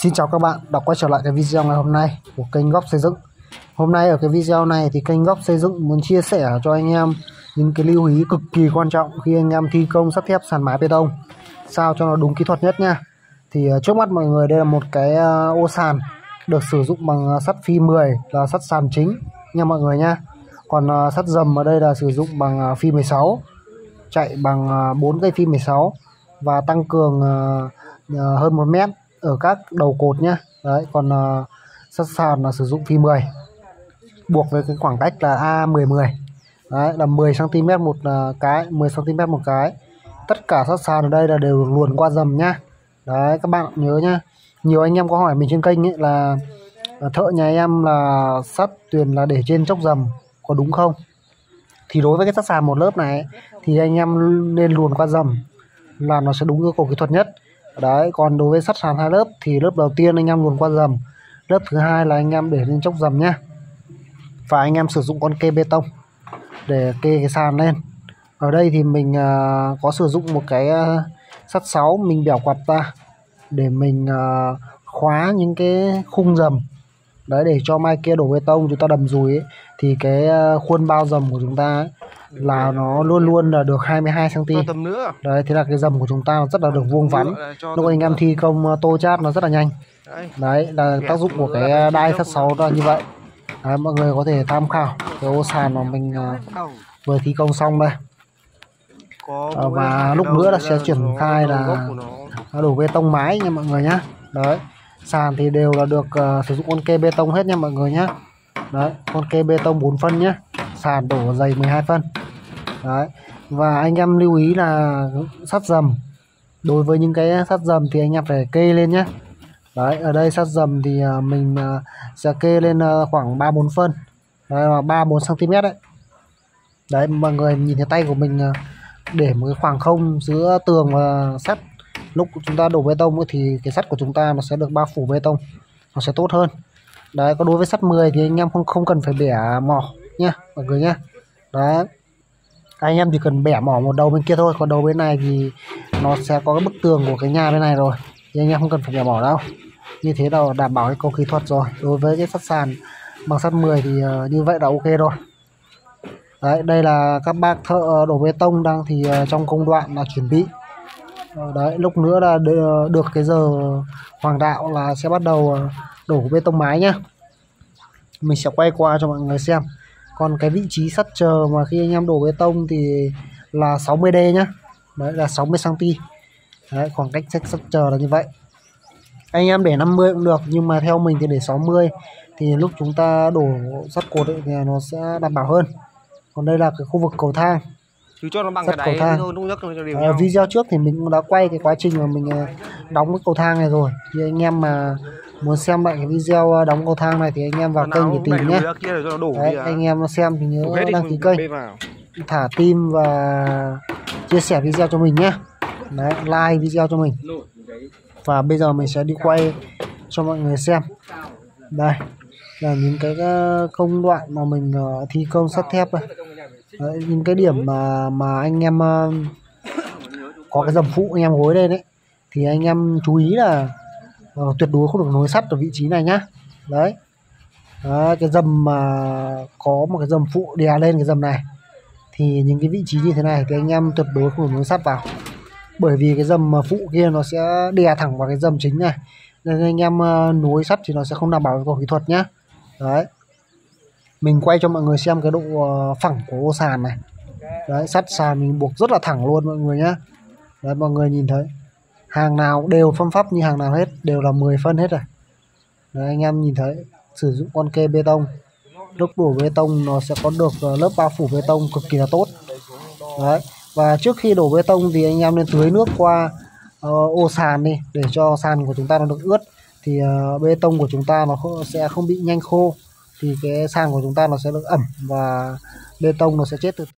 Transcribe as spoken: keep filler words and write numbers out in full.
Xin chào các bạn đã quay trở lại cái video ngày hôm nay của kênh Góc Xây Dựng. Hôm nay ở cái video này thì kênh Góc Xây Dựng muốn chia sẻ cho anh em những cái lưu ý cực kỳ quan trọng khi anh em thi công sắt thép sàn mái bê tông sao cho nó đúng kỹ thuật nhất nha. Thì trước mắt mọi người đây là một cái ô sàn được sử dụng bằng sắt phi mười là sắt sàn chính nha mọi người nha. Còn sắt dầm ở đây là sử dụng bằng phi mười sáu, chạy bằng bốn cây phi mười sáu và tăng cường hơn một mét ở các đầu cột nhá. Đấy, còn uh, sắt sàn là sử dụng phi mười buộc với cái khoảng cách là A mười mười. Đấy, là mười xăng ti mét một uh, cái, mười xăng ti mét một cái. Tất cả sắt sàn ở đây là đều được luồn qua dầm nhá. Đấy, các bạn nhớ nhá. Nhiều anh em có hỏi mình trên kênh ấy là thợ nhà em là sắt tuyền là để trên chốc dầm, có đúng không? Thì đối với cái sắt sàn một lớp này thì anh em nên luồn qua dầm là nó sẽ đúng yêu cầu kỹ thuật nhất. Đấy, còn đối với sắt sàn hai lớp thì lớp đầu tiên anh em luồn qua dầm, lớp thứ hai là anh em để lên chốc dầm nhá. Và anh em sử dụng con kê bê tông để kê cái sàn lên. Ở đây thì mình uh, có sử dụng một cái uh, sắt sáu mình bẻo quặp ra để mình uh, khóa những cái khung dầm. Đấy, để cho mai kia đổ bê tông chúng ta đầm dùi ấy, thì cái uh, khuôn bao dầm của chúng ta ấy, là nó luôn luôn là được hai mươi hai xăng ti mét. Đấy, thế là cái dầm của chúng ta nó rất là được vuông vắn. Lúc anh em thi công tô chát nó rất là nhanh. Đấy là tác dụng của cái đai sắt sáu là như vậy. Đấy, mọi người có thể tham khảo cái ô sàn mà mình uh, vừa thi công xong đây. À, và lúc nữa là sẽ triển khai là đổ bê tông mái nha mọi người nhá. Đấy, sàn thì đều là được uh, sử dụng con kê bê tông hết nha mọi người nhá. Đấy, con kê bê tông bốn phân nhá, sàn đổ dày mười hai phân. Đấy, và anh em lưu ý là sắt dầm, đối với những cái sắt dầm thì anh em phải kê lên nhé. Đấy, ở đây sắt dầm thì mình sẽ kê lên khoảng ba bốn phân. Đấy, là ba bốn xăng ti mét đấy. Đấy, mọi người nhìn thấy tay của mình để một cái khoảng không giữa tường và sắt. Lúc chúng ta đổ bê tông thì cái sắt của chúng ta nó sẽ được bao phủ bê tông, nó sẽ tốt hơn. Đấy, còn đối với sắt mười thì anh em không không cần phải bẻ mỏ nhá mọi người nhá. Đấy, anh em chỉ cần bẻ mỏ một đầu bên kia thôi, còn đầu bên này thì nó sẽ có cái bức tường của cái nhà bên này rồi, thì anh em không cần phải bẻ mỏ đâu. Như thế là đảm bảo cái câu kỹ thuật rồi. Đối với cái sắt sàn bằng sắt mười thì uh, như vậy là ok rồi. Đấy, đây là các bác thợ đổ bê tông đang thì uh, trong công đoạn là chuẩn bị. Uh, đấy, lúc nữa là được cái giờ hoàng đạo là sẽ bắt đầu uh, đổ bê tông mái nhá. Mình sẽ quay qua cho mọi người xem. Còn cái vị trí sắt chờ mà khi anh em đổ bê tông thì là sáu mươi đê nhá. Đấy là sáu mươi xăng ti mét. Đấy, khoảng cách sắt chờ là như vậy. Anh em để năm mươi cũng được, nhưng mà theo mình thì để sáu mươi thì lúc chúng ta đổ sắt cột ấy, thì nó sẽ đảm bảo hơn. Còn đây là cái khu vực cầu thang. Chứ cho nó bằng Sắt cái cầu thang. thôi, cho đều à, video trước thì mình cũng đã quay cái quá trình mà mình đóng cái cầu thang này rồi. Thì anh em mà muốn xem lại cái video đóng cầu thang này thì anh em vào kênh để tìm nhé. Đấy, anh em xem thì nhớ đăng ký kênh, thả tim và chia sẻ video cho mình nhé. Đấy, like video cho mình. Và bây giờ mình sẽ đi quay cho mọi người xem. Đây là những cái công đoạn mà mình thi công sắt thép này. Đấy, những cái điểm mà mà anh em có cái dầm phụ anh em gối lên đấy thì anh em chú ý là uh, tuyệt đối không được nối sắt ở vị trí này nhá. Đấy, Đấy cái dầm mà có một cái dầm phụ đè lên cái dầm này thì những cái vị trí như thế này thì anh em tuyệt đối không được nối sắt vào, bởi vì cái dầm phụ kia nó sẽ đè thẳng vào cái dầm chính này, nên anh em uh, nối sắt thì nó sẽ không đảm bảo yêu cầu kỹ thuật nhá. Đấy, mình quay cho mọi người xem cái độ uh, phẳng của ô sàn này. Đấy, sắt sàn mình buộc rất là thẳng luôn mọi người nhá. Đấy, mọi người nhìn thấy hàng nào đều phân pháp như hàng nào hết, đều là mười phân hết rồi. Đấy, anh em nhìn thấy sử dụng con kê bê tông, lúc đổ bê tông nó sẽ có được uh, lớp bao phủ bê tông cực kỳ là tốt. Đấy, và trước khi đổ bê tông thì anh em nên tưới nước qua uh, ô sàn đi để cho sàn của chúng ta nó được ướt, thì uh, bê tông của chúng ta nó sẽ không bị nhanh khô, thì cái sàn của chúng ta nó sẽ được ẩm và bê tông nó sẽ chết từ